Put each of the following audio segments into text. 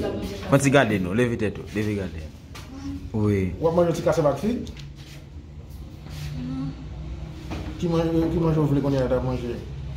Quand tu regardes nous, levez tête, levez garder. Oui. Ou manger un petit casse avec fille? Qui mange vous voulez qu'on ait à manger?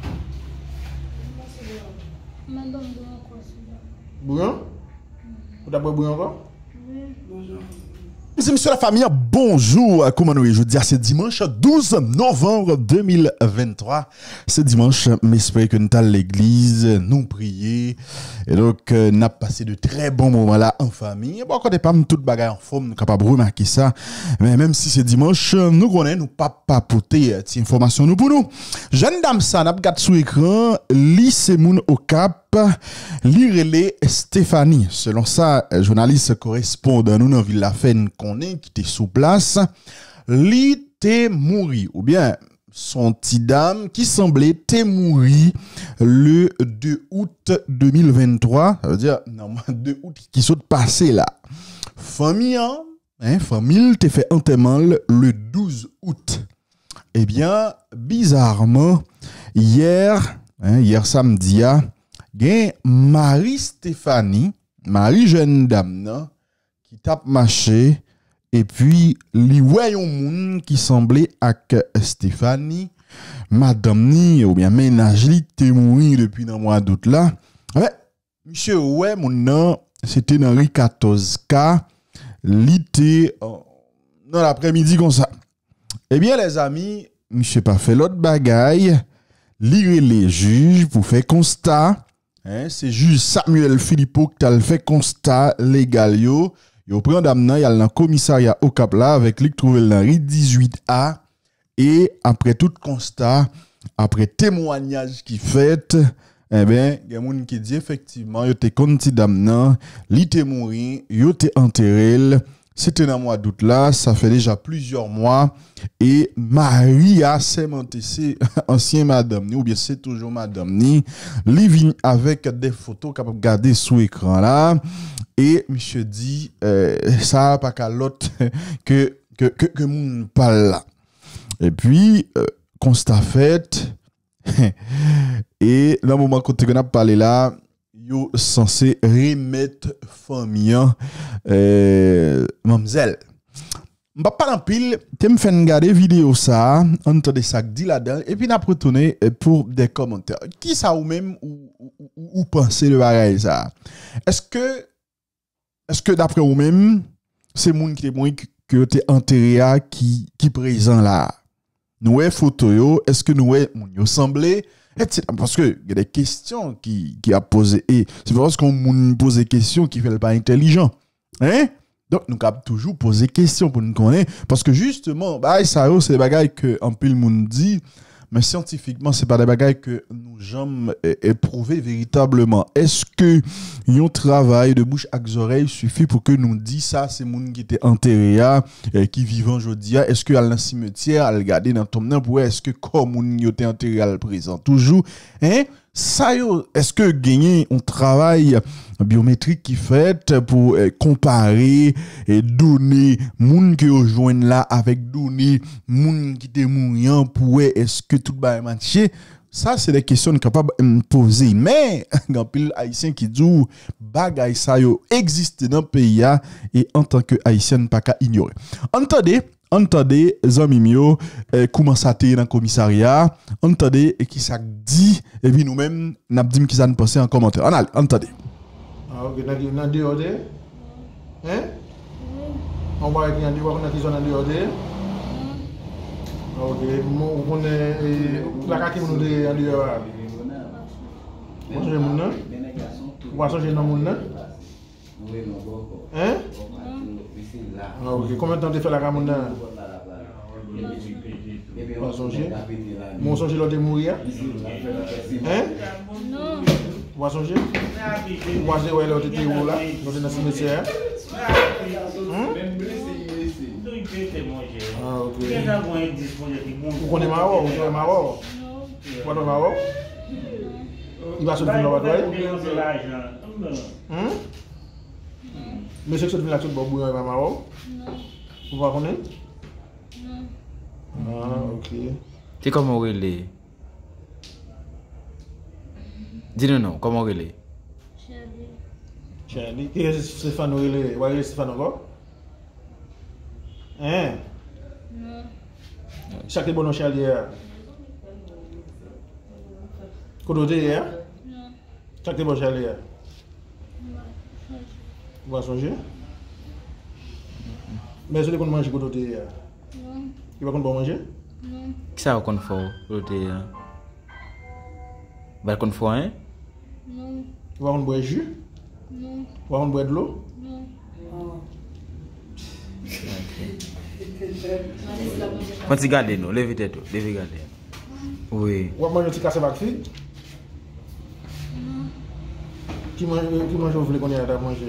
Bouillon? Vous avez bouillon encore? Oui. Bonjour. Mesdames et messieurs la famille, bonjour. Comment nous je dis c'est dimanche 12 novembre 2023. C'est dimanche, m'espère que nous allons à l'église, nous prier. Et donc, nous avons passé de très bons moments là en famille. Bon, quand on n'est pas toute bagarre en forme, nous sommes capables de remarquer ça. Mais même si c'est dimanche, nous connaissons, nous pas papoter cette information nous pour nous. Jeune dame ça, nous avons sur l'écran, lycée Moun au Cap. Lirele Stéphanie, selon ça, journaliste correspondant nous dans Ville Fène connaît qui était sous place, li te mouri ou bien son petit dame qui semblait te mouri le 2 août 2023, ça veut dire non 2 août qui saute passé là. Famille famille te fait enterrement le 12 août. Eh bien, bizarrement hier samedi gen Marie-Stéphanie, Marie jeune dame nan, qui tape marché et puis li voyon moun qui semblait avec Stéphanie, madame ni ou bien ménage li te mouri depuis dans mois d'août là. Ouais, monsieur ouais moun nan, c'était dans rue 14K, li te dans l'après-midi comme ça. Eh bien les amis, monsieur pas fait l'autre bagaille, lire les juges pour faire constat. C'est juge Samuel Philippot qui a fait constat légal yo prend d'amnan yal dans commissariat au Cap là avec lui trouvé dans rue 18A et après tout constat après témoignage qui fait ben il y a moun qui dit effectivement yo te konti d'amnan li te mouri yo te enterré. C'était dans le mois d'août là, ça fait déjà plusieurs mois. Et Marie a sémenté, c'est ancien madame ni, ou bien c'est toujours madame ni, living avec des photos qu'on peut regarder sous écran là. Et monsieur dit, ça n'a pas qu'à l'autre que moun parle là. Et puis, constat fait, et dans le moment qu'on a parlé là, yo censé remettre famille mademoiselle m'pa pas en pile te me fait regarder vidéo ça entendre ça dit là-dedans et puis n'a retourner pour des commentaires qui ça ou même ou penser le bagage ça est-ce que d'après vous même c'est moun qui est moins que t'es enterré qui présent là nous photo yo est-ce que nous moun yo semblé parce que il y a des questions qui a posé et c'est parce qu'on pose des questions qui fait pas intelligent donc nous avons toujours poser questions pour nous connaître parce que justement ça c'est des bagages que en pile monde dit mais scientifiquement c'est pas des bagages que nous jamais éprouver véritablement est-ce que un travail de bouche à oreille suffit pour que nous dit ça c'est monde qui était enterré qui vivant aujourd'hui est-ce que à le cimetière à regarder dans tombe pour est-ce que comme monde qui était enterré à le présent toujours ça est-ce que gagner un travail biométrique qui fait pour comparer et donner moun qui rejoignent là avec donner moun qui était mourant pour est-ce que tout va matcher ça c'est des questions capables de poser mais grand pile haïtien qui dit bagay ça yo existe dans le pays et en tant que haïtien pas qu'à ignorer entendez amis mio comment ça t'est dans le commissariat entendez et qui ça dit et puis nous-mêmes n'a dit qui ça nous penser en commentaire entendez. Ah ok, dans dehors de? On va aller dans dehors, on a dans dehors de? Ok, on est la carte nous de en dehors. On change mon nom? On va changer dans mon nom? Ah ok, combien de temps tu fais la carte mon nom? On va changer? Mon changer l'autre de mourir? Non. On va changer? On va changer l'autre de où là? Dans le cimetière? Ah ok. Vous connaissez Maro? Vous connaissez Maro? Vous connaissez Maro? Il va se faire dans votre mais c'est que ça devient la toute bonne bouillon avec Maro? Non. Vous ne connaissez? Non. Ah ok. C'est comment relais? Dis-nous non, comment relais? Charlie. Qui est Stéphano? Il est Stéphano encore? Hein? Non. Chaque bon Charlie hier. Côté hier? Non. Chaque bon Charlie hier. Vous va songer? Mais est-ce que vous mangez côté hier? Non. Il va qu'on manger? Non. Qui ça qu'on fait côté va qu'on fait hein? Non. Vous va qu'on boire jus? Non. Vous va qu'on boire de l'eau? Non. Quand tu gardes nous, levez tête, levez garder. Oui. Vous va manger un petit casse avec fille? Qui mange vous voulez qu'on ait à manger?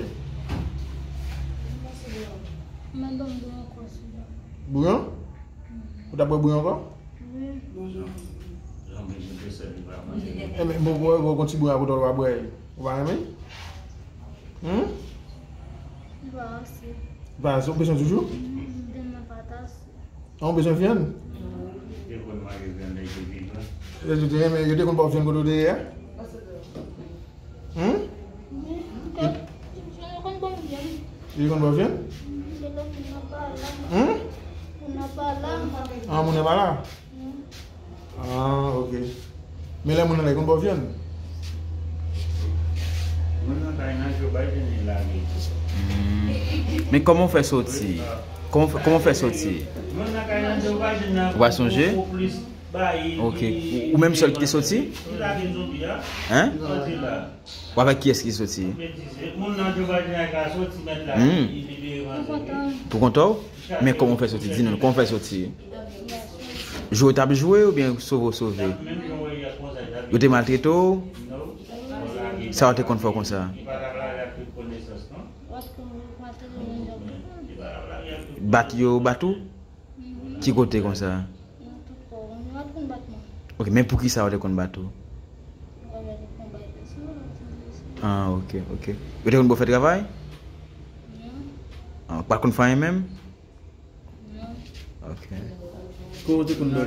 Madame doit quoi ça? Bouillon? Vous avez bouillon encore? Oui. Mais vous continuez bouillon à vous boire. Vous va aimer? Bah, c'est. Bah, vous avez besoin toujours? De ma patate. On a besoin de viande? Je dis qu'on peut viande côté hier? Je ne comprends bien. Il qu'on peut viande? C'est là qu'on n'a pas là. Hum? On n'a pas là. Ah, mon est pas là? Ah, ok. Mais là, mon est là, qu'on peut viande? Mais comment faire sortir? Comment faire sortir? Vous va songer? Ok. Ou même seul qui est sorti? Hein? Ou avec qui est-ce qui est sorti? Pour content? Mais comment faire sortir? Dis-nous, comment faire sortir? Jouer table jouer ou bien sauver? Vous êtes maltraité? Ça va te faire comme ça? Batou? Qui côté comme ça? Ok, mais pour qui ça va te battre? Ah, ok. Vous avez fait travail? Ah, pas qu'on fait même? Ok. Comment tu peux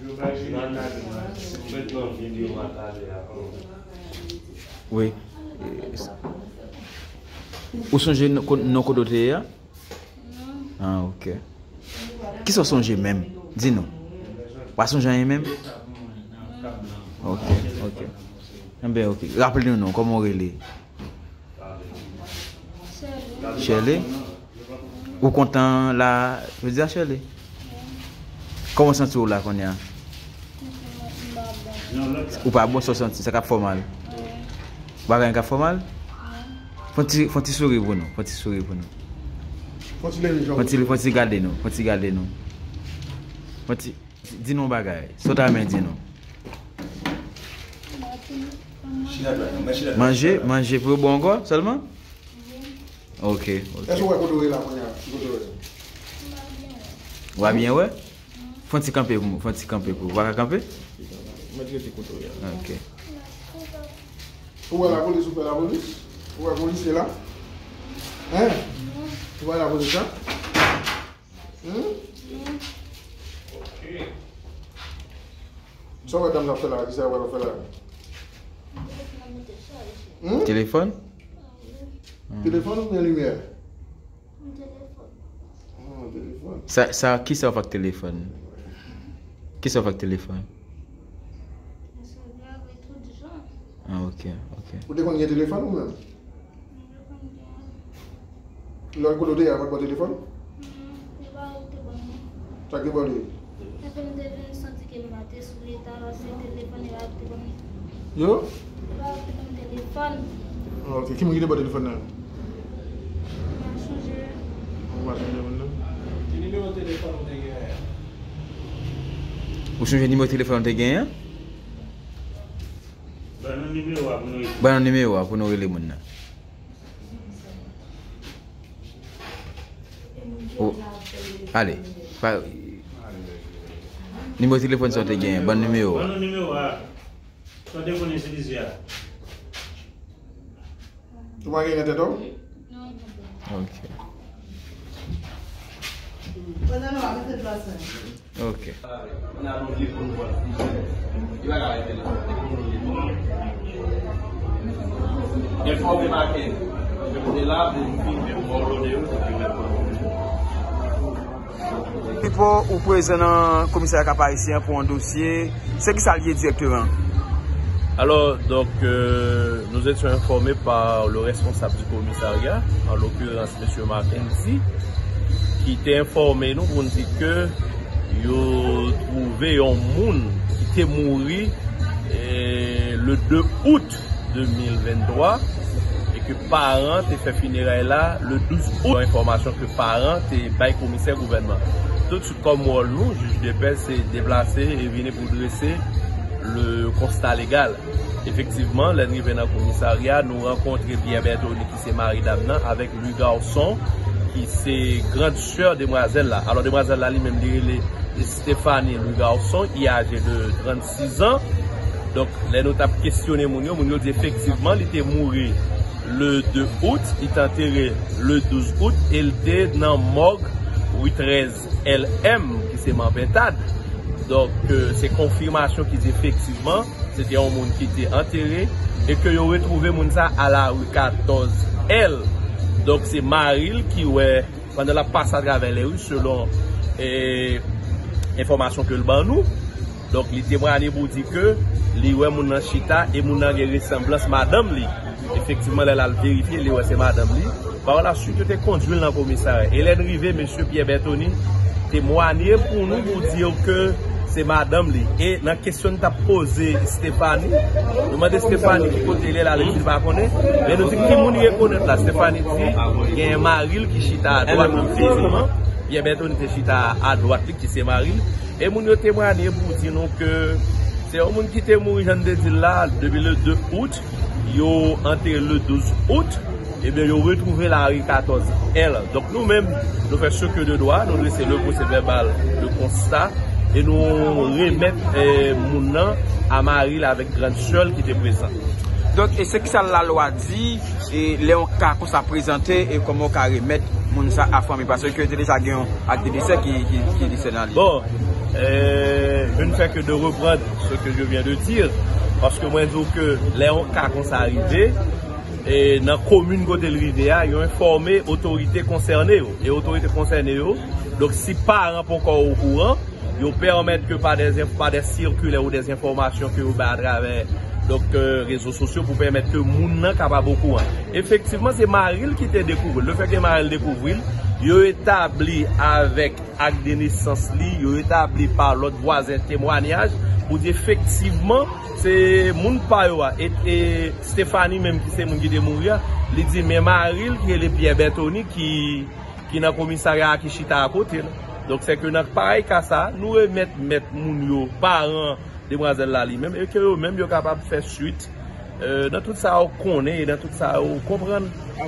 Oui. Où sont nos codotés? Ah, ok. Qui sont songés même? Dis-nous. Pas songés même? Ok. Eh bien, ok. Rappelez-nous, comment on relève? Shirley? Ou content là? Je veux dire Shirley? Comment sens-tu là qu'on y a? Ou pas bon senti, ça fait mal. Bagay ka formal? Faut-il sourire pour nous? Faut-il sourire pour nous? Faut-il garder nous? Faut-il garder nous? Faut-il dis-nous bagay. Saute à main dis-nous. Manger pour bon encore seulement? Ok. Est-ce que vous avez là? Va bien ouais? Faut-il camper pour nous? Faut-il camper pour vous? Va camper? Ok. Où est la police? Où est la police? Où est la police là? Hein? Où est la police là? Ça va dame la fait là, ça va la faire là. Téléphone? Téléphone ou bien lumière? Téléphone. Ça qui ça avec téléphone? Qui ça avec téléphone? Ah, ok. Vous avez un téléphone ou même? Vous avez un téléphone? Ça qui va Yo? Ok, qui m'a dit le téléphone là? On va changer maintenant. Quel numéro de téléphone vous avez? Vous changez le numéro de téléphone de gain? Bon numéro pour nous les gens. Oh. Allez. Numéro de téléphone sont de gain, bon numéro. Bon numéro son téléphone c'est ici. Tu vas gagner tête donc? OK. OK. Il faut remarquer. C'est là pour coordonner. Pour ou président du commissariat Cap-Haïtien pour un dossier, c'est qui ça lié directement? Alors, donc, nous étions informés par le responsable du commissariat, en l'occurrence M. Mackenzie, qui était informé nous pour nous dire que il a trouvé un monde qui était mort le 2 août 2023 et que parents étaient fait funérailles là le 12 août. Information que parents étaient by commissaire gouvernement. Tout de suite comme moi, nous, juge de paix, s'est déplacé et venu pour dresser le constat légal. Effectivement, l'arrivée dans le commissariat, nous rencontrons Pierre Bertoni qui s'est marié d'Amnan avec lui garçon qui c'est grande sœur demoiselle là. Alors demoiselle là lui-même dit Stéphanie lui garçon, il est âgé de 36 ans. Donc les nous avons questionné mon dit effectivement il était mort le 2 août, il est enterré le 12 août et il était dans morgue 813 LM qui c'est Mampentade. Donc c'est confirmation qui dit effectivement c'était un monde qui était enterré et que vous retrouvé moun ça à la rue 14 L. Donc c'est Maril qui ouais pendant la passe à travers les rues selon information que le ban nous. Donc les témoignages pour dire que les ouais moun nan chita et moun nan ressemblance madame li. Effectivement elle a vérifié les ouais c'est madame li. Par la suite était conduit dans le commissariat. Et l'arrivée monsieur Pierre Bertoni témoigné pour nous pour dire que c'est madame li. Et dans la question que tu as posé Stéphanie, nous demandons Stéphanie qui côté elle là, il va connaître. Mais nous disons qui moun reconnaît là, Stéphanie dit, il y a un Maril qui chita à droite physiquement, Pierre Bertoni qui chita à droite qui c'est Maril. Et nous avons témoigné pour dire que c'est un monde qui était mort, j'en ai dit là, depuis le 2 août, ils ont enterré le 12 août, et bien ils ont retrouvé la rue 14 L. Donc nous-mêmes, nous faisons ce que de droit, nous laissons le procès verbal, le constat, et nous remettre mon nom à Marie avec grande sœur qui était présente. Donc, et c'est que ça la loi dit, et Léon K pour ça présenter et comment on peut remettre mon ça à famille parce que déjà il y a un acte de décès qui dit c'est dans bon, je ne fais que de reprendre ce que je viens de dire parce que moi je dis que Léon K quand ça arrivé et dans la commune côté de Rivière, ils ont informé autorités concernées et autorités concernées. Donc si parents pas encore au courant, ils permettent que par des circulaires ou des informations que vous à travers donc réseaux sociaux pour permettre que moun nan capable au courant. Effectivement, c'est Maril qui t'a découvert. Le fait que Maril découvre, il a établi avec acte de naissance li, il a établi par l'autre voisin témoignage pour dire effectivement c'est moun pa yo et Stéphanie même qui c'est moun qui est mort, il dit mais Maril qui est le Pierre Bertoni qui dans le commissariat qui chita à côté. Donc c'est que dans pareil cas ça, nous remettre moun yo parents demoiselle là lui même et que eux même yo capable faire suite dans tout ça on connaît et dans tout ça on comprend.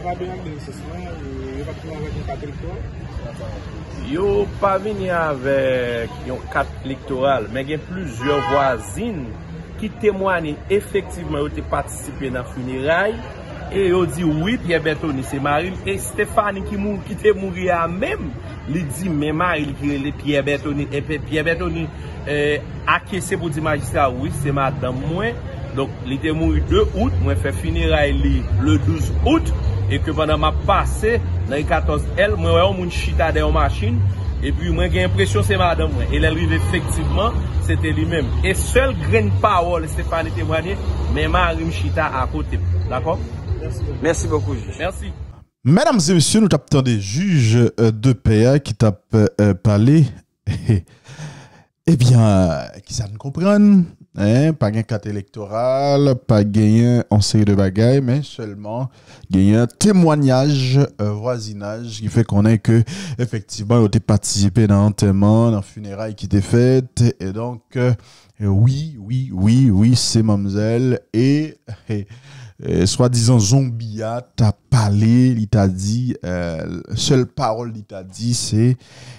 Yo pas venu avec une carte électorale mais il y a plusieurs voisines qui témoignent effectivement ont participé dans funérailles et ils dit oui Pierre Bertoni c'est Maril et Stéphanie qui était mourir à même il dit mais Maril qui est Pierre Bertoni et Pierre Bertoni acquiescé pour dire magistrat oui c'est madame moi donc il était mort le 2 août moi fait funérailles le 12 août et que pendant ma passé dans le 14 L moi on moun chita dans machine et puis moi j'ai l'impression c'est madame moi et elle arrive effectivement c'était lui-même et seul grain parole Stéphane témoigné mais Marie chita à côté d'accord. Merci beaucoup juge. Merci. Mesdames et messieurs, nous tapons des juges de paix qui tapent parler. Eh bien, qui ça nous comprenne, hein, pas gain carte électorale, pas gain en série de bagailles, mais seulement gain un témoignage voisinage qui fait qu'on est que effectivement, on a participé dans l'enterrement, dans le funérailles qui était fait et donc oui, c'est mademoiselle et soi-disant zombie t'a parlé, il t'a dit seule parole il t'a dit c'est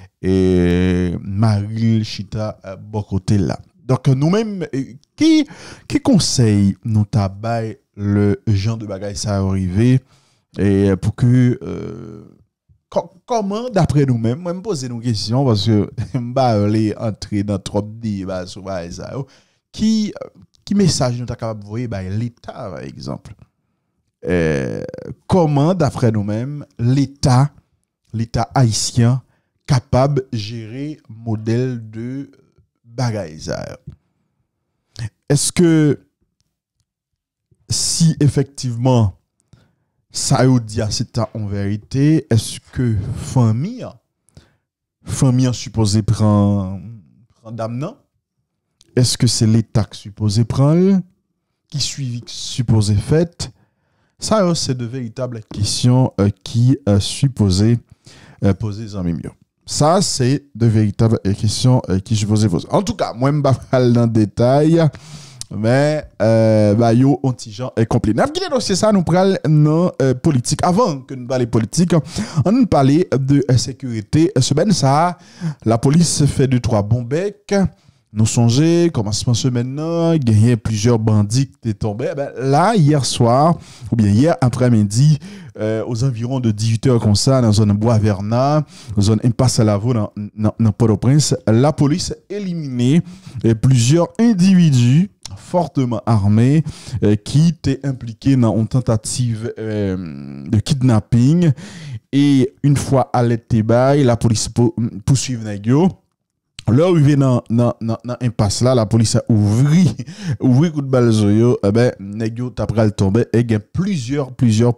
Maril Chita Bokoté là. Donc nous-mêmes qui conseille nous tabaye le genre de bagaille ça arrivé et pour que comment d'après nous-mêmes moi me poser une question parce que m'ba aller entrer dans trop de débat sur ça qui message nous t'a capable envoyer bah l'état par exemple comment, d'après nous-mêmes, l'État haïtien capable de gérer modèle de bagaille. Est-ce que si effectivement ça veut dire c'est en vérité, est-ce que famille supposé prendre d'amenant? Est-ce que c'est l'État qui supposé prendre, qui supposé fait? Ça c'est de véritables questions qui supposé poser en milieu. Ça c'est de véritables questions qui supposé poser. En tout cas, moi je ne vais pas aller dans le détail. Mais yo antigen est complet. N'a pas dossier ça nous pral dans politique avant que nous parler politique, on nous parler de sécurité. Semaine ça la police fait 2-3 bons becs. Nous songer commencement semaine là, gagner plusieurs bandits qui étaient tombés. Là hier soir ou bien hier après-midi aux environs de 18h comme ça dans zone Bois Vernat, zone Impasse Lavaux dans Port-au-Prince, la police a éliminé plusieurs individus fortement armés qui étaient impliqués dans une tentative de kidnapping. Et une fois à l'été, la police poursuit Nagio. Là, arrivé dans impasse là, la police a ouvert coup de balle zoyo, Nagio t'apral tomber et il y a plusieurs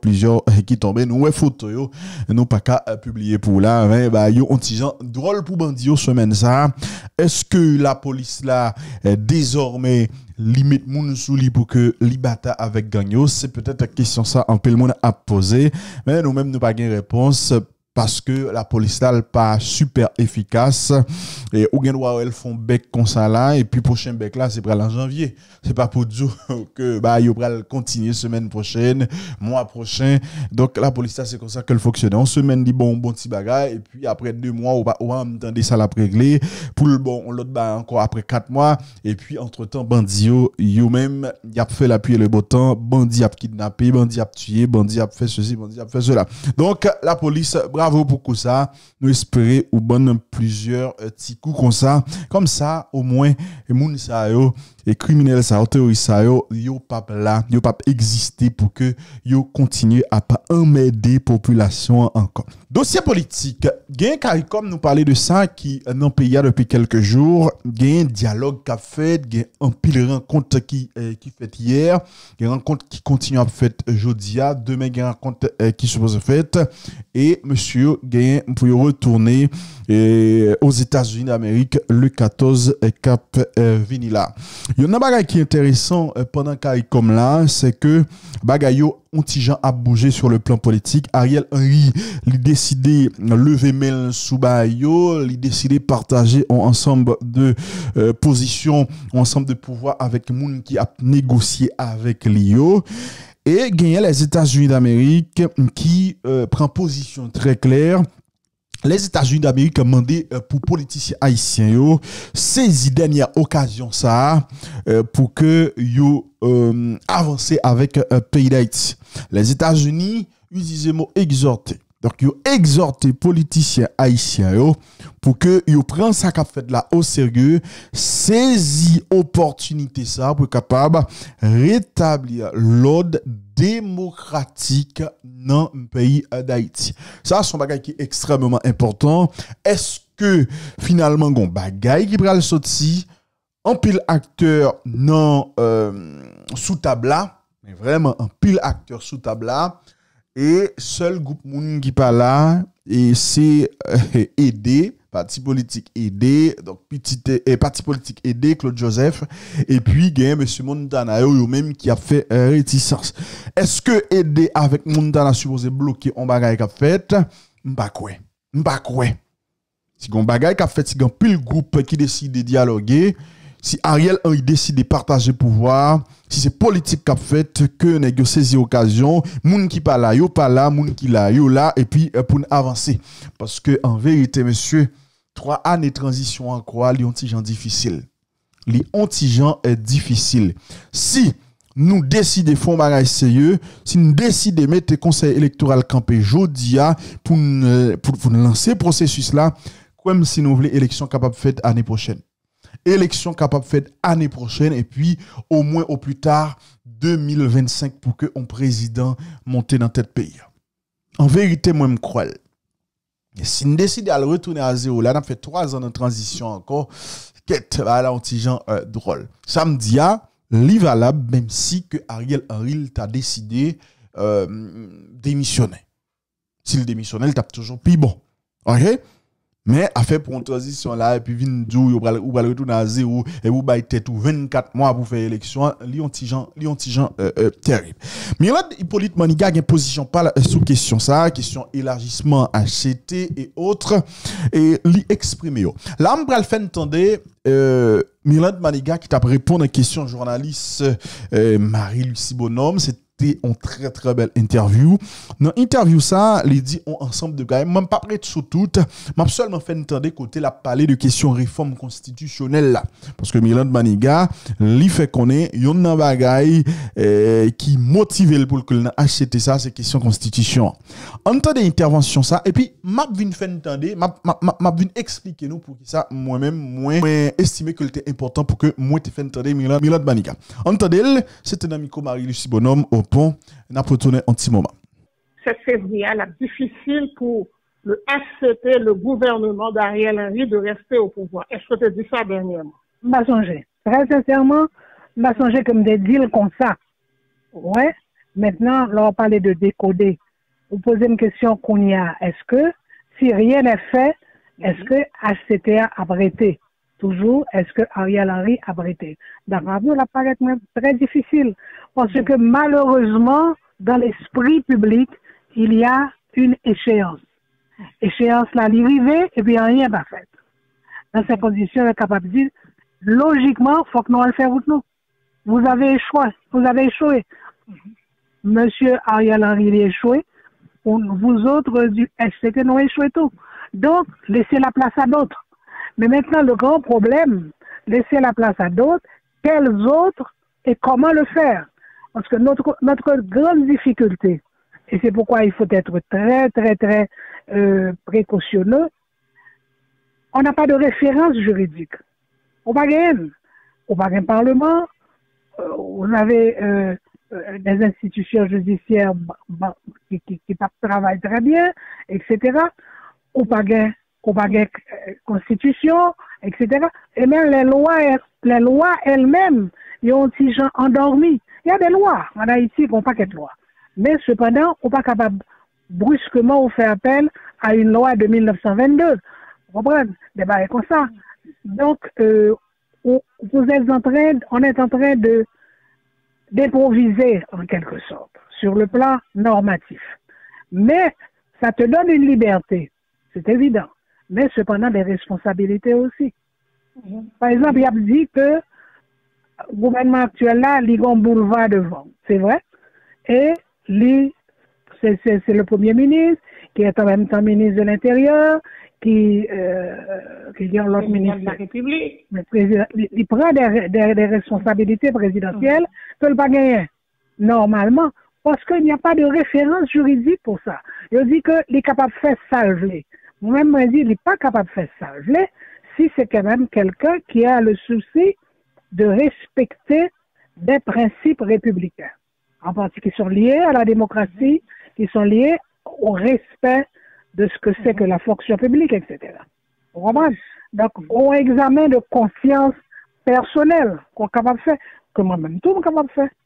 qui tombaient. Nous photo yo, nous pas qu'à publier pour là, mais yo antigen drôle pour bandio semaine ça. Est-ce que la police là désormais limite moun sous li pour que li bata avec gagno? C'est peut-être une question ça en peu le monde a posé, mais nous même nous pas gain réponse. Parce que la police là pas super efficace et ou gen droit elle font bec comme ça là et puis prochain bec là c'est pour en janvier, c'est pas pour dire que yo pral continuer semaine prochaine, mois prochain. Donc la police là c'est comme ça qu'elle fonctionne. On semaine dit bon petit bagage et puis après 2 mois on va entendre ça la régler pour le bon on l'autre encore après 4 mois et puis entre-temps bandi yo même y a fait l'appui le beau temps, bandi a kidnappé, bandi a tué, bandi a fait ceci, bandi a fait cela. Donc la police bravo pour ça, nous espérons ou bonne plusieurs petits coups comme ça au moins les moun sa yo et criminels sa terroristes sa yo pas là, yo pas exister pour que yo continue à pas emmerder population encore. Dossier politique, gain CARICOM nous parler de ça qui dans pays depuis quelques jours, gain dialogue qu'a fait, gain un pile rencontre qui fait hier, gain rencontre qui continue à fait jeudi, demain gain rencontre qui suppose fait et monsieur gain pour retourner aux États-Unis d'Amérique le 14 cap vinila. Il y a un bagage qui est intéressant pendant CARICOM là, c'est que bagayo antigen a bougé sur le plan politique. Ariel Henry il décidé lever main sous bayo, il décidé partager ensemble de positions, ensemble de pouvoir avec moun qui a négocié avec l'IO. Et gagner les États-Unis d'Amérique qui prend position très claire. Les États-Unis d'Amérique ont demandé pour politiciens haïtiens yo saisi dernière occasion ça pour que yo avancer avec pays d'Haïti. Les États-Unis utilisent le mot exhorter. Donc yo exhorter politiciens haïtiens yo pour que yo prennent ça qu'a fait là au sérieux, saisi opportunité ça pour capable rétablir l'ordre démocratique dans le pays d'Haïti. Ça c'est un bagage qui est extrêmement important. Est-ce que finalement gon bagage qui pral sorti en pile acteur non sous table là, mais vraiment un pile acteur sous table là et seul groupe moun qui pas là et c'est aider parti politique aidé, donc parti politique aidé, Claude Joseph, et puis gagne monsieur Montana yo même qui a fait réticence. Est-ce que aider avec Montana supposé bloquer on bagaille qu'a fait? M'pa quoi. Si gon bagaille qu'a fait, si gon pile groupe qui décide de dialoguer, si Ariel Henry décide de partager pouvoir, si c'est politique qu'a fait que nèg saisi occasion, moun qui pas là, yo pas là, moun qui là, yo là et puis pour avancer parce que en vérité monsieur 3 années de transition en quoi li ontijan difficile. Li ontijan est difficile. Si nous décidons de faire un bagage sérieux, si nous décidons de mettre le conseil électoral campé jodia pour lancer le processus là, comme si nous voulons élection capable faite l'année prochaine. élection capable de faire année prochaine et puis au moins au plus tard 2025 pour que un président monte dans tête pays. En vérité, moi, je crois. Si nous décidons de retourner à zéro, là, on a fait 3 ans de transition encore, là, on petit genre drôle. Samedi, li valable, même si que Ariel Henry t'a décidé démissionner. S'il démissionne, il tape toujours plus bon. OK? Mais a fait pour une transition là, et puis vin dou, ou va retourner à zéro, et vous baille tête ou 24 mois pour faire élection, li on ti gens terrible. Mirlande Hippolyte Maniga a une position pas sous question ça, question élargissement HCT et autres, et li exprimer yo. Là, on va le faire entendre, Mirlande Maniga qui t'a répondu à une question journaliste Marie-Lucie Bonhomme, c'était une très très belle interview. Dans l'interview ça, les dit on ensemble de gars, même pas prêt sous tout, m'a seulement fait entendre côté la parler de questions réforme constitutionnelle là parce que Mirlande Maniga li fait connaît yon nan bagay qui motive pour que n'a acheter ça c'est question constitution. Entendez intervention ça et puis m'a vinn fait entendre m'a vinn expliquer nous pour que ça moi-même moins estimé que c'était important pour que moi te fait entendre Mirlande Maniga. Entendez, c'était un micro Marie-Lucie Bonhomme au pont, n'a pas retourné un petit moment. 7 février, la difficile pour le FCT, le gouvernement d'Ariel Henry, de rester au pouvoir. Est-ce que tu as dit ça dernièrement? M'a songé. Très sincèrement, m'a songé comme des deals comme ça. Ouais. Maintenant, là, on parlait de décoder. Vous posez une question qu'on y a. Est-ce que, si rien n'est fait, est-ce que HCT a arrêté? Toujours, est-ce que Ariel Henry a arrêté? Dans la radio, ça paraît très difficile. Parce que malheureusement, dans l'esprit public, il y a une échéance. Échéance là, l'arrivée, et puis rien n'est pas fait. Dans ces conditions, on est capable de dire, logiquement, il faut que nous le fassions nous. Vous avez échoué. Monsieur Ariel Henry il a échoué. Vous autres du HCT nous échoué tout. Donc, laissez la place à d'autres. Mais maintenant, le grand problème, laisser la place à d'autres, quels autres et comment le faire? Parce que notre grande difficulté, et c'est pourquoi il faut être très, très, très précautionneux, on n'a pas de référence juridique. On n'a pas un parlement, on avait des institutions judiciaires qui travaillent très bien, etc. On n'a pas de constitution, etc. Et même les lois elles-mêmes, ils ont des gens endormis. Il y a des lois en Haïti qui n'ont pas de lois. Mais cependant, on n'est pas capable brusquement de faire appel à une loi de 1922. Vous comprenez? Des bails comme ça. Donc, on est en train d'improviser en quelque sorte sur le plan normatif. Mais ça te donne une liberté, c'est évident. Mais cependant des responsabilités aussi. Par exemple, il y a dit que le gouvernement actuel là, il y a un boulevard devant. C'est vrai. Et c'est le Premier ministre, qui est en même temps ministre de l'Intérieur, qui est l'autre ministre de la République. Il prend des responsabilités présidentielles que le pas gagner normalement, parce qu'il n'y a pas de référence juridique pour ça. Il dit qu'il est capable de faire salver. Moi-même, je dis qu'il n'est pas capable de faire salver si c'est quand même quelqu'un qui a le souci de respecter des principes républicains, en particulier qui sont liés à la démocratie, qui sont liés au respect de ce que c'est que la fonction publique, etc. Vous comprenez? Donc, on examen de conscience personnelle qu'on est capable de faire, que moi-même tout est capable de faire.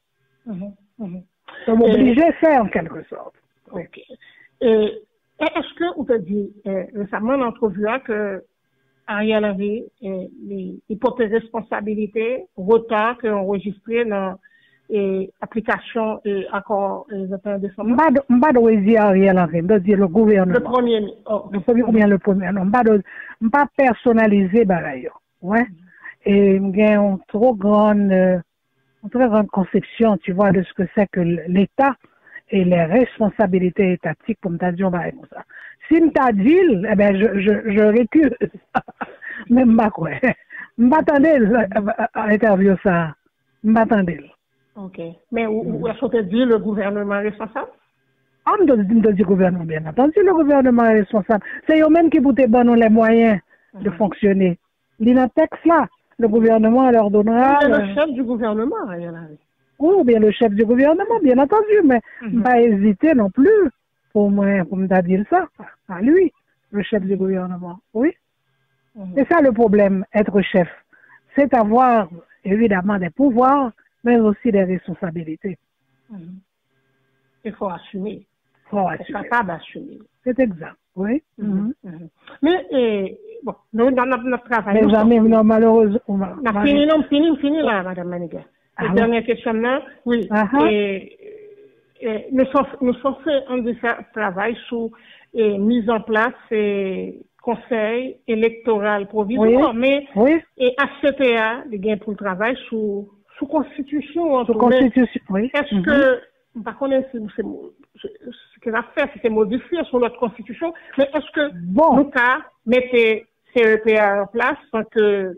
On m'oblige à faire en quelque sorte. Ok. Est-ce que vous avez dit récemment dans l'entrevue que Ariel Henry il porte responsabilité retard qu'on enregistré dans l'application et accord 21 décembre? Je ne vais pas dire Ariel Henry, je vais dire le gouvernement. Le premier. Le premier ou bien le premier. Non, je ne vais pas personnaliser ouais. Et j'ai une très grande conception, tu vois, de ce que c'est que l'État et les responsabilités étatiques pour me dire comme ça. Si je t'ai dit, eh ben, je recule. Même pas quoi. Je m'attendais à l'interview ça. Je m'attendais. Ok. Mais où est-ce que tu dis le gouvernement est responsable? On me dit le gouvernement, bien entendu, le gouvernement est responsable. C'est eux-mêmes qui vous donnent les moyens de fonctionner. Il y a un texte là. le gouvernement leur donnera... C'est le chef du gouvernement, Ariel Henry. Oui, ou bien le chef du gouvernement, bien entendu, mais pas hésiter non plus pour me dire ça, à lui, le chef du gouvernement, oui. C'est ça le problème, être chef. C'est avoir, évidemment, des pouvoirs, mais aussi des responsabilités. Il faut assumer. Il faut être capable d'assumer. C'est exact, oui. Mais, bon, nous, dans notre travail... Mais jamais, non, malheureusement... Fini là, Madame Maniga. La dernière question là, oui. Nous sommes fait un travail sur mise en place conseil électoral provisoire, mais et HCTA, les gains pour le travail sous constitution. Sous constitution, oui. Est-ce que, par contre, ce que a fait, c'est modifié sur notre constitution, mais est-ce que nous mettez CEPA en place sans que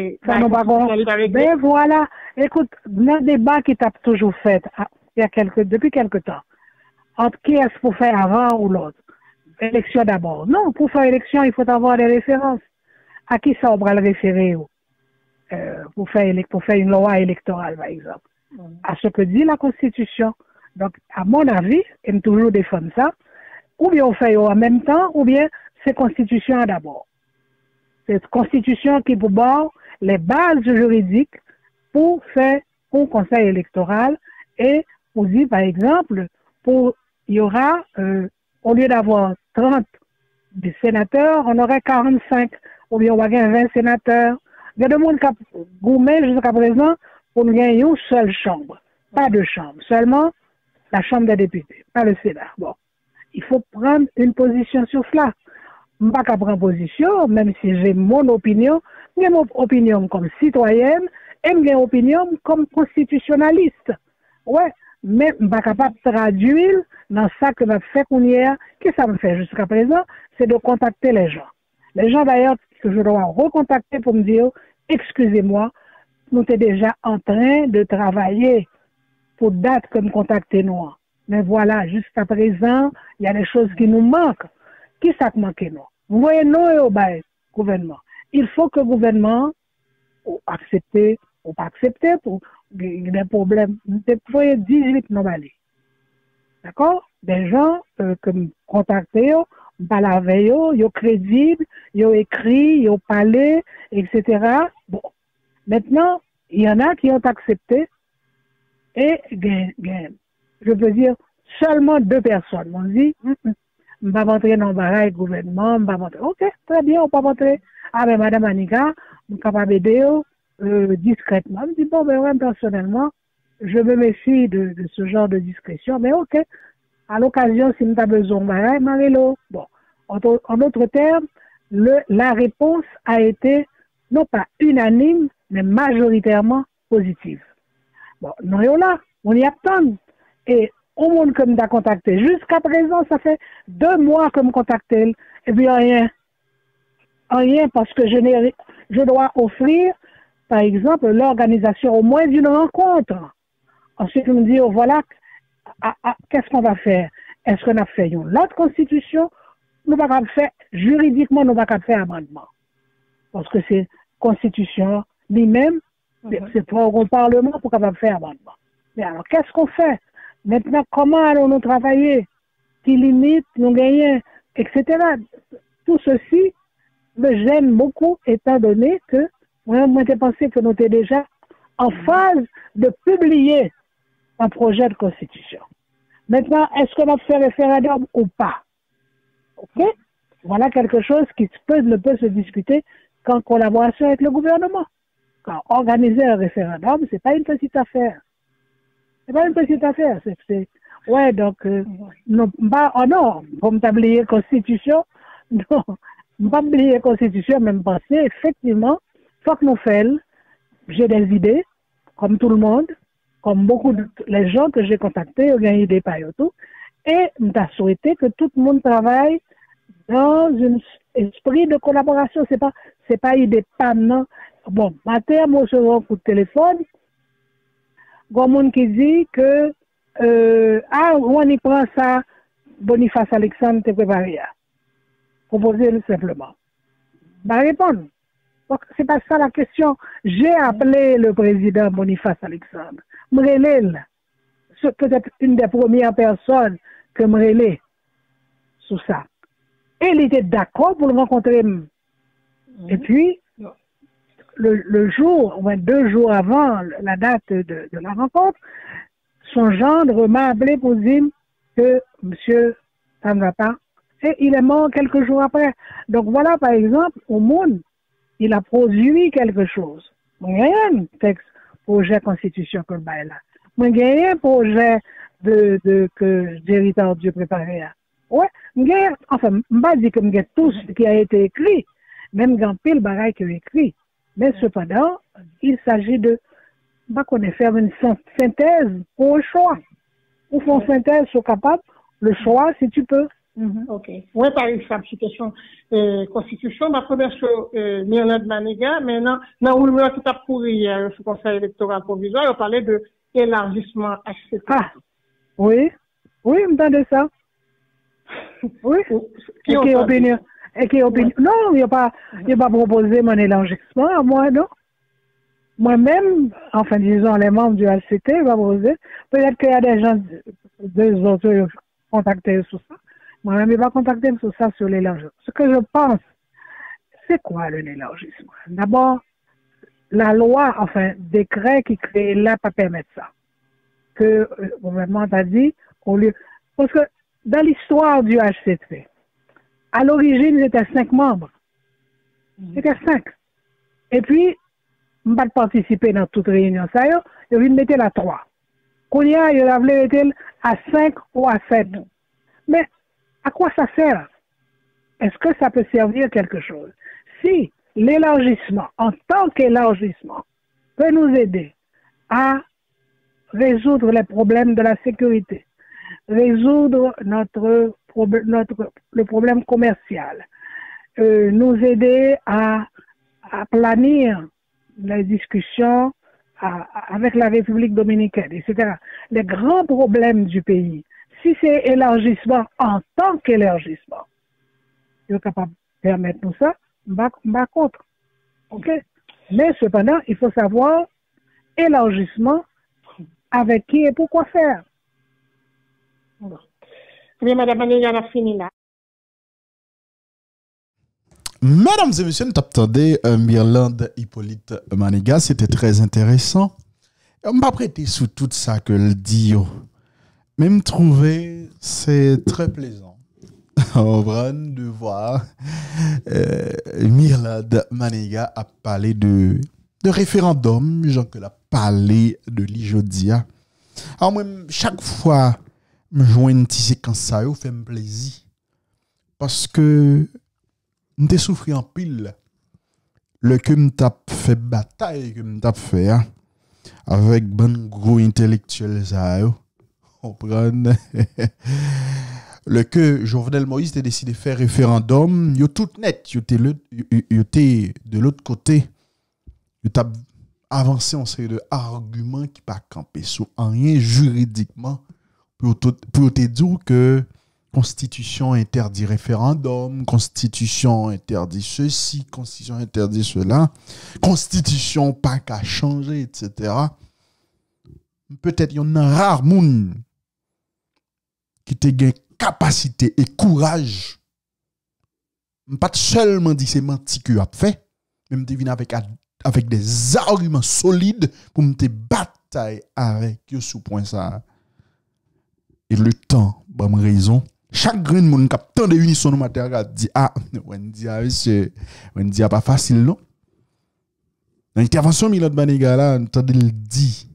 ben voilà, écoute, le débat qui t'a toujours fait depuis quelque temps, entre qui est-ce pour faire avant ou l'autre, élection d'abord. Non, pour faire élection, il faut avoir des références. À qui ça on va le référer pour faire une loi électorale, par exemple, à ce que dit la Constitution. Donc, à mon avis, j'aime toujours défendre ça, ou bien on fait en même temps, ou bien c'est Constitution d'abord. C'est Constitution qui vous barre les bases juridiques pour faire un conseil électoral et pour dire, par exemple, il y aura, au lieu d'avoir 30 des sénateurs, on aurait 45, ou bien on va gagner 20 sénateurs. Il y a des gens qui ont gourmé jusqu'à présent pour nous gagner une seule chambre, pas deux chambres, seulement la Chambre des députés, pas le Sénat. Bon, il faut prendre une position sur cela. Je ne peux pas prendre position, même si j'ai mon opinion. J'ai mon opinion comme citoyenne et j'ai mon opinion comme constitutionnaliste. Ouais, mais je ne suis pas capable de traduire dans ça que m'a fait qu'on y a. Qu'est-ce que ça me fait jusqu'à présent? C'est de contacter les gens. Les gens d'ailleurs que je dois recontacter pour me dire, excusez-moi, nous sommes déjà en train de travailler pour date comme contacter nous. Mais voilà, jusqu'à présent, il y a des choses qui nous manquent. Qui ça manque nous? Vous voyez, nous, au gouvernement. Il faut que le gouvernement accepte ou pas accepter pour des problèmes. Vous voyez 18 normalités. D'accord? Des gens que me contactent, me parlent avec eux, ils sont crédibles, ils ont écrit, ils ont parlé, etc. Bon. Maintenant, il y en a qui ont accepté et je veux dire, seulement 2 personnes m'ont dit, je ne vais pas rentrer dans le barrage gouvernement, je ne vais pas rentrer. Ok, très bien, on ne peut pas rentrer. Ah, mais Madame Aniga, je suis capable d'aider discrètement. Je me dis, bon, ben ouais, personnellement, je me méfie de ce genre de discrétion, mais ok, à l'occasion, si tu as besoin de barrage, marrez-le. Bon, en d'autres termes, la réponse a été, non pas unanime, mais majoritairement positive. Bon, nous sommes là, on y attend. Et au monde que nous a contacté, jusqu'à présent, ça fait 2 mois que nous contacté, et puis rien. Rien parce que je dois offrir, par exemple, l'organisation au moins d'une rencontre. Ensuite, on me dit, oh, voilà, qu'est-ce qu'on va faire? Est-ce qu'on a fait une autre constitution? Nous ne pouvons pas faire, juridiquement, nous ne pouvons pas faire amendement. Parce que c'est constitution lui-même, c'est pour au Parlement pour qu'on faire amendement. Mais alors, qu'est-ce qu'on fait? Maintenant, comment allons-nous travailler? Qui limite, nous gagner, etc. Tout ceci me gêne beaucoup, étant donné que moi, j'ai pensé que nous étions déjà en phase de publier un projet de constitution. Maintenant, est-ce qu'on a fait référendum ou pas? OK? Voilà quelque chose qui ne peut se discuter qu'en collaboration avec le gouvernement. Quand organiser un référendum, ce n'est pas une petite affaire. C'est pas une petite affaire. Ouais, donc, non, pour m'oublier la Constitution, non, pas oublier la Constitution, même penser, effectivement, faut que nous fassions, j'ai des idées, comme tout le monde, comme beaucoup de les gens que j'ai contactés, ont une idée par tout, et m'as souhaité que tout le monde travaille dans un esprit de collaboration. C'est pas idée pas non. Bon, matin, moi, je reçois un coup de téléphone, il y a quelqu'un qui dit que, on y prend ça, Boniface Alexandre te préparé. Proposer simplement. Bah, répondre. Donc, c'est pas ça la question. J'ai appelé le président Boniface Alexandre. M'relel, c'est peut-être une des premières personnes que m'relel sur ça. Et il était d'accord pour le rencontrer. Et puis, le jour, ou 2 jours avant la date de la rencontre, son gendre m'a appelé pour dire que monsieur, ça ne va pas. Et il est mort quelques jours après. Donc voilà, par exemple, au monde, il a produit quelque chose. Moi, il y a un texte, projet constitution que le bail là. Moi, il y a un projet que Jéritan Dieu préparé là. Ouais, enfin, je ne vais pas dire que j'ai tout ce qui a été écrit, même quand pile bagaille qui est écrit. Mais cependant, il s'agit de, pas qu'on ait faire une synthèse pour le choix. Ou font synthèse, sont capables, le choix, si tu peux. Ok. Oui, par exemple, c'est question constitution. Ma première chose, Mirland Maniga, maintenant, dans le moment qui t'a pourri hier, ce conseil électoral provisoire, on parlait de élargissement HCT. Ah, oui, oui, m'entendez ça. Oui, et qui opinion? Non, il n'a pas proposé mon élargissement à moi, non. Moi-même, enfin, disons, les membres du HCT, il va proposer. Peut-être qu'il y a des gens, des autres, contactés sur ça. Moi-même, il va contacter sur ça, sur l'élargissement. Ce que je pense, c'est quoi l'élargissement? D'abord, la loi, enfin, décret qui crée là, pas permettre ça. Que le gouvernement a dit, au lieu. Parce que dans l'histoire du HCT, à l'origine, c'était 5 membres. C'était 5. Et puis, je ne vais pas participer dans toute réunion. Ça, je vais mettre la 3. Qu'on y a, il a voulu mettre à 5 ou à 7. Mais, à quoi ça sert? Est-ce que ça peut servir quelque chose? Si l'élargissement, en tant qu'élargissement, peut nous aider à résoudre les problèmes de la sécurité, résoudre le problème commercial, nous aider à planir les discussions avec la République dominicaine, etc. Les grands problèmes du pays. Si c'est élargissement en tant qu'élargissement, il est capable de permettre nous ça, on va contre. OK? Mais cependant, il faut savoir élargissement avec qui et pourquoi faire. Bien, Madame Maniga, on a fini là. Mesdames et messieurs, nous attendons Mirland Hippolyte Maniga. C'était très intéressant. On m'a prêté sous tout ça que le dit. Même trouver, c'est très plaisant. On va de voir Mirland Maniga a parlé de référendum, genre que a parlé de l'Ijodia. Alors moi, chaque fois, je joins une petite séquence ça, ça fait plaisir. Parce que je souffert en pile. Le que je fait bataille, que je fait avec bon gros intellectuel ça. Comprendre. Le que Jovenel Moïse a décidé de faire référendum, yo tout net, yo était de l'autre côté. Yo t'a avancé en série de arguments qui pas camper sur rien juridiquement pour te dire que Constitution interdit référendum, Constitution interdit ceci, Constitution interdit cela, Constitution pas qu'à changer, etc. Peut-être y en a rare moun qui te gain capacité et courage. Pas seulement dit c'est menti que a fait, même te vinn avec des arguments solides pour me te bataille avec yo sous point ça. Et le temps, bonne raison. Chaque grain de monde qui tant de unisson matériel dit Wendy monsieur, Wendy pas facile non. Dans l'intervention Mirland Maniga là, entendez le dit.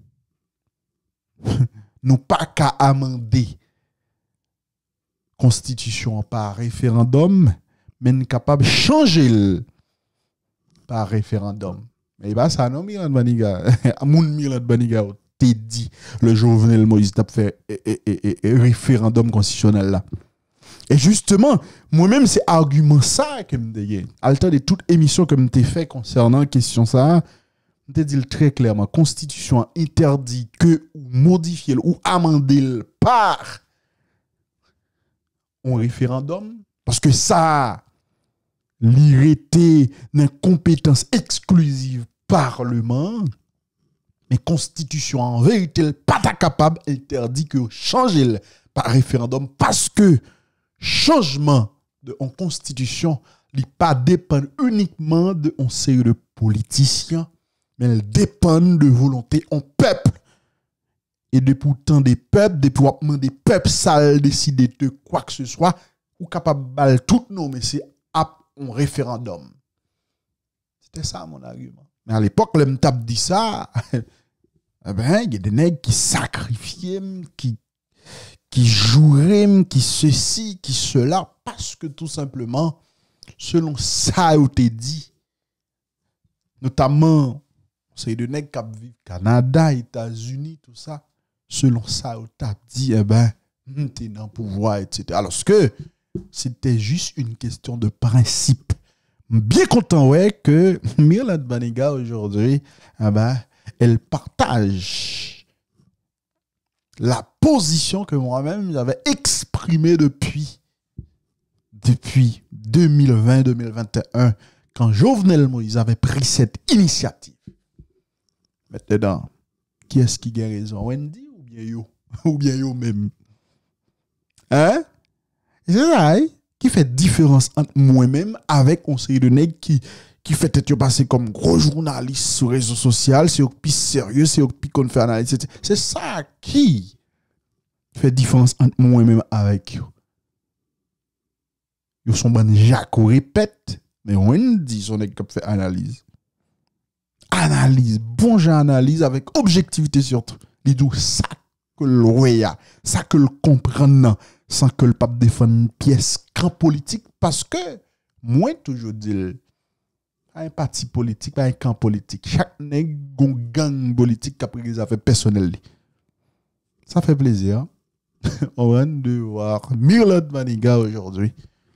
Nous pas qu'à amender constitution par référendum, mais nous capable de changer par référendum. Mais bah ça non Mirland Maniga, moun Mirland Maniga t'es dit le Jovenel Moïse t'a fait référendum constitutionnel là. Et justement, moi-même c'est argument ça que me dégaine. À temps de toute émission que me t'ai fait concernant question ça, me t'ai dit très clairement constitution interdit que ou modifier ou amender par un référendum parce que ça l'irrité, l'incompétence exclusive Parlement, mais Constitution en vérité, pas capable, interdit que changer par référendum parce que changement de en Constitution, il pas dépend uniquement de on série de politiciens, mais elle dépend de volonté en peuple. Et de pourtant des peuples, des peuples sales décider de quoi que ce soit, ou capable de tout non, mais c'est un référendum. C'était ça mon argument. Mais à l'époque, le m'tap dit ça, eh ben, il y a des nègres qui sacrifiaient, qui joueraient, qui ceci, qui cela, parce que tout simplement, selon ça, on t'a dit, notamment, c'est de nègres qui vivent au Canada, États-Unis, tout ça, selon ça, on t'a dit, eh ben, t'es dans le pouvoir, etc. Alors que c'était juste une question de principe. Bien content, ouais, que Mirland Baniga aujourd'hui, eh ben, elle partage la position que moi-même j'avais exprimée depuis 2020-2021, quand Jovenel Moïse avait pris cette initiative. Maintenant, qui est-ce qui a raison? Wendy ou bien yo? Ou bien yo même? Hein? C'est ça, hein? Qui fait différence entre moi-même avec un série de nègres qui fait tête passer comme gros journaliste sur les réseaux sociaux, c'est plus sérieux, c'est plus qu'on fait analyse. C'est ça qui fait différence entre moi-même avec eux. Ils sont bon Jacques répète, mais on dit son nègre qui fait analyse. Analyse, bon genre analyse avec objectivité surtout. Il dit ça que le roya, ça que le comprend sans que le pape défende une pièce qu'en politique parce que moi toujours dit un parti politique, pas un camp politique. Chaque nègre gang politique qui a pris des affaires personnelles. Ça fait plaisir. On va de voir Mirland Baniga aujourd'hui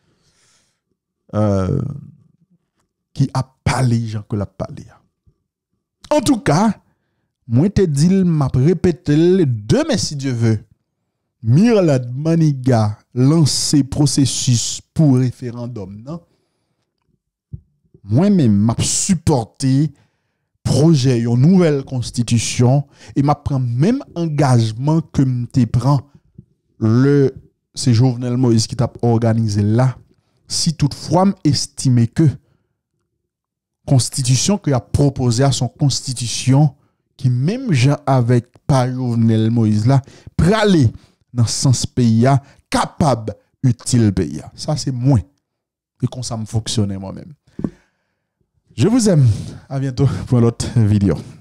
qui a parlé, Jean que l'a parlé. En tout cas, moi te dis, m'a répété demain si Dieu veut. Mirland Baniga lancé processus pour référendum, non? Moi-même, m'a supporté projet, une nouvelle constitution, et m'a pris même engagement que m'te prend c'est Jovenel Moïse qui t'a organisé là. Si toutefois m'estime que constitution qu'il a proposé à son constitution, qui même gens avec par Jovenel Moïse là, praler dans le sens pays, capable, utile pays. Ça, c'est moi. Et comme ça me fonctionne moi-même. Je vous aime. À bientôt pour l'autre vidéo.